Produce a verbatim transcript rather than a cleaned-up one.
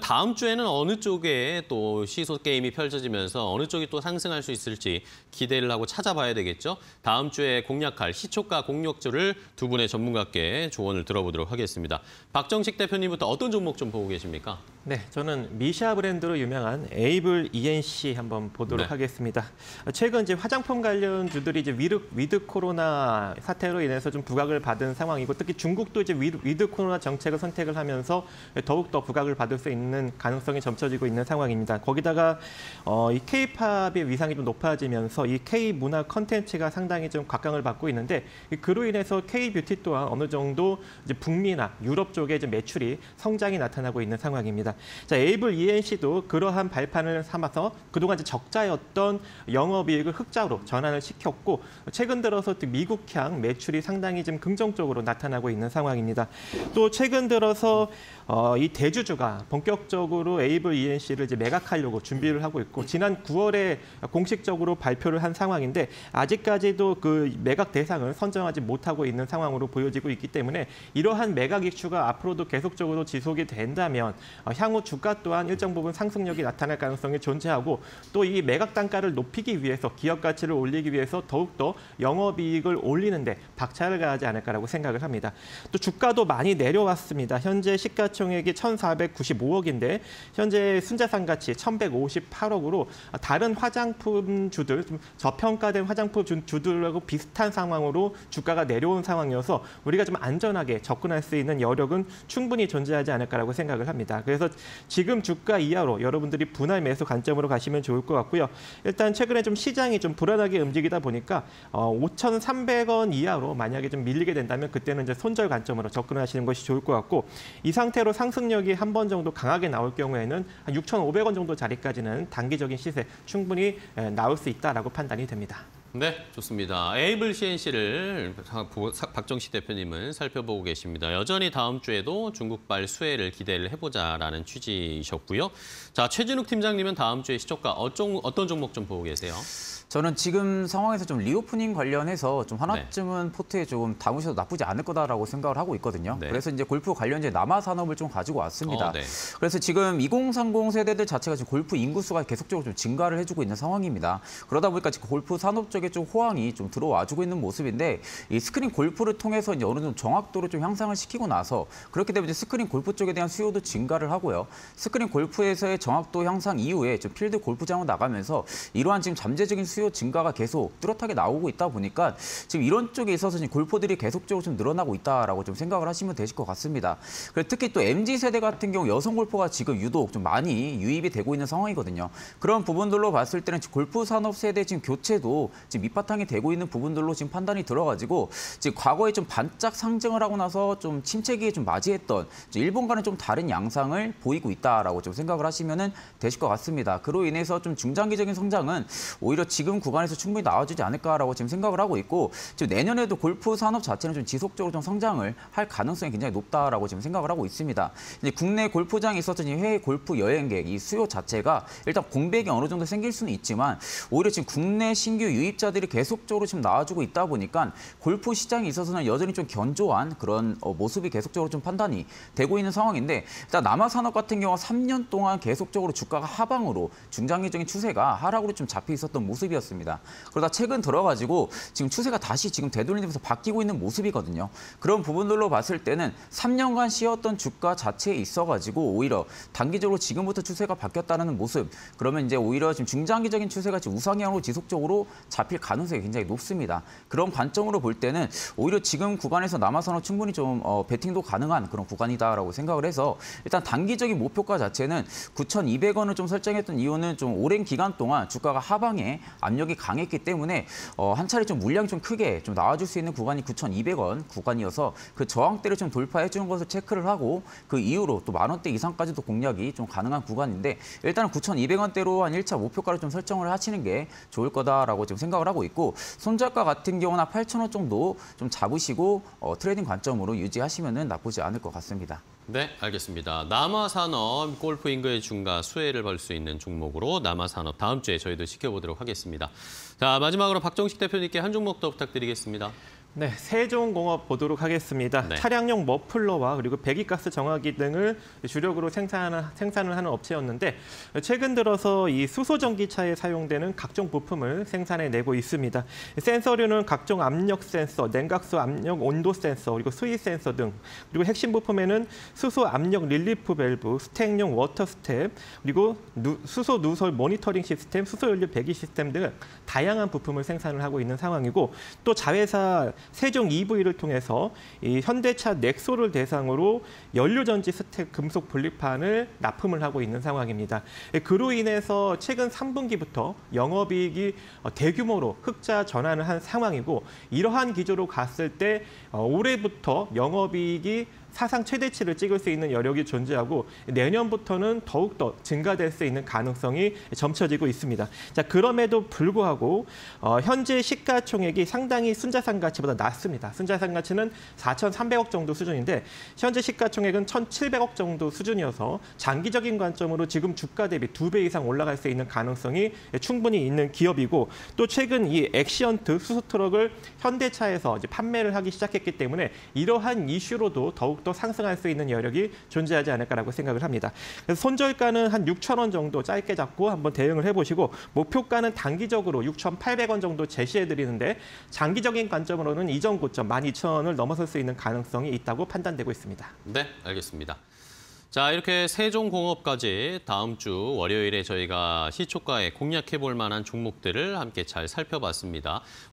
다음 주에는 어느 쪽에 또 시소 게임이 펼쳐지면서 어느 쪽이 또 상승할 수 있을지 기대를 하고 찾아봐야 되겠죠. 다음 주에 공략할 시초가 공략주를 두 분의 전문가께 조언을 들어보도록 하겠습니다. 박정식 대표님부터 어떤 종목 좀 보고 계십니까? 네, 저는 미샤 브랜드로 유명한 에이블 이엔씨 한번 보도록 네. 하겠습니다. 최근 이제 화장품 관련주들이 이제 위드, 위드 코로나 사태로 인해서 좀 부각을 받은 상황이고, 특히 중국도 이제 위드, 위드 코로나 정책을 선택을 하면서 더욱 더 부각을 받을 수 있는 가능성이 점쳐지고 있는 상황입니다. 거기다가 어, 이 K-팝의 위상이 좀 높아지면서 이 K 문화 컨텐츠가 상당히 좀 각광을 받고 있는데, 그로 인해서 K 뷰티 또한 어느 정도 이제 북미나 유럽 쪽에 이제 매출이 성장이 나타나고 있는 상황입니다. 자, 에이블 이엔씨도 그러한 발판을 삼아서 그동안 이제 적자였던 영업이익을 흑자로 전환을 시켰고, 최근 들어서 미국향 매출이 상당히 좀 긍정적으로 나타나고 있는 상황입니다. 또 최근 들어서 어, 이 대주주가 본격적으로 에이블 이엔씨를 이제 매각하려고 준비를 하고 있고, 지난 구월에 공식적으로 발표를 한 상황인데 아직까지도 그 매각 대상을 선정하지 못하고 있는 상황으로 보여지고 있기 때문에 이러한 매각 이슈가 앞으로도 계속적으로 지속이 된다면 어, 향후 주가 또한 일정 부분 상승력이 나타날 가능성이 존재하고, 또 이 매각 단가를 높이기 위해서 기업 가치를 올리기 위해서 더욱더 영업이익을 올리는데 박차를 가하지 않을까라고 생각을 합니다. 또 주가도 많이 내려왔습니다. 현재 시가총액이 천사백구십오억인데 현재 순자산 가치 천백오십팔억으로 다른 화장품주들, 좀 저평가된 화장품 주들하고 비슷한 상황으로 주가가 내려온 상황이어서 우리가 좀 안전하게 접근할 수 있는 여력은 충분히 존재하지 않을까라고 생각을 합니다. 그래서 지금 주가 이하로 여러분들이 분할 매수 관점으로 가시면 좋을 것 같고요. 일단 최근에 좀 시장이 좀 불안하게 움직이다 보니까 어, 오천삼백원 이하로 만약에 좀 밀리게 된다면 그때는 이제 손절 관점으로 접근하시는 것이 좋을 것 같고, 이 상태로 상승력이 한 번 정도 강하게 나올 경우에는 한 육천오백원 정도 자리까지는 단기적인 시세 충분히 나올 수 있다라고 판단이 됩니다. 네, 좋습니다. 에이블 씨엔씨를 박정식 대표님은 살펴보고 계십니다. 여전히 다음 주에도 중국발 수혜를 기대를 해보자라는 취지이셨고요. 자, 최진욱 팀장님은 다음 주에 시초가 어떤, 어떤 종목 좀 보고 계세요? 저는 지금 상황에서 좀 리오프닝 관련해서 좀 하나쯤은 네. 포트에 조금 담으셔도 나쁘지 않을 거다라고 생각을 하고 있거든요. 네. 그래서 이제 골프 관련주의 남아산업을 좀 가지고 왔습니다. 어, 네. 그래서 지금 이공삼공 세대들 자체가 지금 골프 인구수가 계속적으로 좀 증가를 해주고 있는 상황입니다. 그러다 보니까 지금 골프 산업 쪽에 좀 호황이 좀 들어와주고 있는 모습인데, 이 스크린 골프를 통해서 이제 어느 정도 정확도를 좀 향상을 시키고 나서 그렇게 되면 이제 스크린 골프 쪽에 대한 수요도 증가를 하고요. 스크린 골프에서의 정확도 향상 이후에 좀 필드 골프장으로 나가면서 이러한 지금 잠재적인 수요 증가가 계속 뚜렷하게 나오고 있다 보니까 지금 이런 쪽에 있어서 지금 골퍼들이 계속적으로 좀 늘어나고 있다라고 좀 생각을 하시면 되실 것 같습니다. 그리고 특히 또 엠지 세대 같은 경우 여성 골퍼가 지금 유독 좀 많이 유입이 되고 있는 상황이거든요. 그런 부분들로 봤을 때는 골프 산업 세대 지금 교체도 지금 밑바탕이 되고 있는 부분들로 지금 판단이 들어가지고 지금 과거에 좀 반짝 상승을 하고 나서 좀 침체기에 좀 맞이했던 일본과는 좀 다른 양상을 보이고 있다라고 좀 생각을 하시면 되실 것 같습니다. 그로 인해서 좀 중장기적인 성장은 오히려 지금 구간에서 충분히 나와주지 않을까라고 지금 생각을 하고 있고, 지금 내년에도 골프 산업 자체는 좀 지속적으로 좀 성장을 할 가능성이 굉장히 높다라고 지금 생각을 하고 있습니다. 이제 국내 골프장에 있었던 해외 골프 여행객 이 수요 자체가 일단 공백이 어느 정도 생길 수는 있지만 오히려 지금 국내 신규 유입자들이 계속적으로 지금 나와주고 있다 보니까 골프 시장에 있어서는 여전히 좀 견조한 그런 어, 모습이 계속적으로 좀 판단이 되고 있는 상황인데, 일단 남아산업 같은 경우 삼 년 동안 계속적으로 주가가 하방으로 중장기적인 추세가 하락으로 좀 잡혀 있었던 모습이 습니다. 그러다 최근 들어가지고 지금 추세가 다시 지금 되돌리면서 바뀌고 있는 모습이거든요. 그런 부분들로 봤을 때는 삼 년간 쉬었던 주가 자체에 있어가지고 오히려 단기적으로 지금부터 추세가 바뀌었다는 모습, 그러면 이제 오히려 지금 중장기적인 추세가 지금 우상향으로 지속적으로 잡힐 가능성이 굉장히 높습니다. 그런 관점으로 볼 때는 오히려 지금 구간에서 남아선은 충분히 좀 어, 배팅도 가능한 그런 구간이다라고 생각을 해서 일단 단기적인 목표가 자체는 구천이백원을 좀 설정했던 이유는 좀 오랜 기간 동안 주가가 하방에 압력이 강했기 때문에 어, 한 차례 좀 물량이 좀 크게 좀 나와줄 수 있는 구간이 구천이백원 구간이어서 그 저항대를 좀 돌파해 주는 것을 체크를 하고 그 이후로 또 만 원대 이상까지도 공략이 좀 가능한 구간인데, 일단은 구천이백원대로 한 일 차 목표가를 좀 설정을 하시는 게 좋을 거다라고 지금 생각을 하고 있고, 손절가 같은 경우나 팔천 원 정도 좀 잡으시고 어, 트레이딩 관점으로 유지하시면 나쁘지 않을 것 같습니다. 네, 알겠습니다. 남아산업 골프 인구의 증가 수혜를 벌 수 있는 종목으로 남아산업 다음 주에 저희도 지켜보도록 하겠습니다. 자, 마지막으로 박정식 대표님께 한 종목 더 부탁드리겠습니다. 네, 세종공업 보도록 하겠습니다. 네. 차량용 머플러와 그리고 배기가스 정화기 등을 주력으로 생산하는, 생산을 하는 업체였는데 최근 들어서 이 수소 전기차에 사용되는 각종 부품을 생산해내고 있습니다. 센서류는 각종 압력 센서, 냉각수 압력 온도 센서, 그리고 수위 센서 등 그리고 핵심 부품에는 수소 압력 릴리프 밸브, 스택용 워터 스텝, 그리고 누, 수소 누설 모니터링 시스템, 수소 연료 배기 시스템 등 다양한 부품을 생산을 하고 있는 상황이고 또 자회사 세종 이브이를 통해서 이 현대차 넥소를 대상으로 연료전지 스택 금속 분리판을 납품을 하고 있는 상황입니다. 그로 인해서 최근 삼 분기부터 영업이익이 대규모로 흑자 전환을 한 상황이고 이러한 기조로 갔을 때 올해부터 영업이익이 사상 최대치를 찍을 수 있는 여력이 존재하고 내년부터는 더욱더 증가될 수 있는 가능성이 점쳐지고 있습니다. 자, 그럼에도 불구하고 어, 현재 시가총액이 상당히 순자산 가치보다 낮습니다. 순자산 가치는 사천삼백억 정도 수준인데 현재 시가총액은 천칠백억 정도 수준이어서 장기적인 관점으로 지금 주가 대비 두 배 이상 올라갈 수 있는 가능성이 충분히 있는 기업이고 또 최근 이 엑시언트 수소트럭을 현대차에서 이제 판매를 하기 시작했기 때문에 이러한 이슈로도 더욱 또 상승할 수 있는 여력이 존재하지 않을까라고 생각을 합니다. 그래서 손절가는 한 육천 원 정도 짧게 잡고 한번 대응을 해보시고 목표가는 단기적으로 육천팔백 원 정도 제시해드리는데 장기적인 관점으로는 이전 고점 만 이천 원을 넘어설 수 있는 가능성이 있다고 판단되고 있습니다. 네, 알겠습니다. 자, 이렇게 세종공업까지 다음 주 월요일에 저희가 시초가에 공략해볼 만한 종목들을 함께 잘 살펴봤습니다.